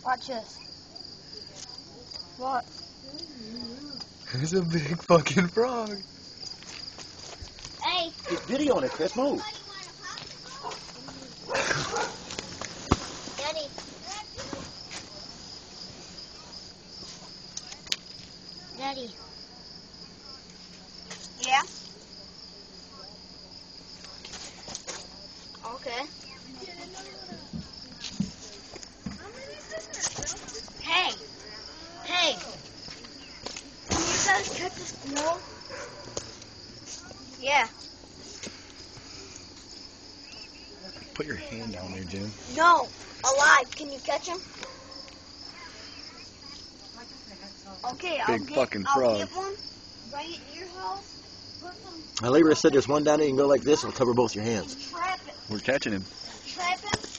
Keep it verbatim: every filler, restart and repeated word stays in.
Watch this. What? There's a big fucking frog. Hey. Get video on it, Chris. Move. Daddy. Daddy. Yeah? Okay. Hey. Hey. Can you guys catch a squirrel? Yeah. Put your hand down there, Jim. No. Alive. Can you catch him? Okay, I'll Big get, fucking I'll frog. get one right at your house. Put some Alibra said there's one down there. You can go like this and cover both your hands. and trap it. We're catching him. Trap him.